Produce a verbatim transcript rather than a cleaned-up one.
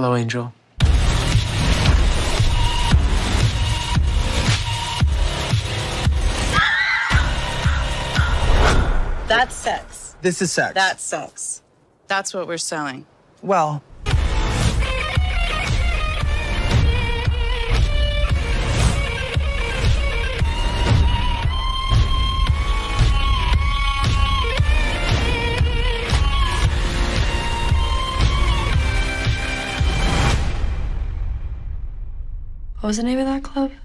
Hello, Angel. That's sex. This is sex. That's sex. That's what we're selling. Well... What was the name of that club?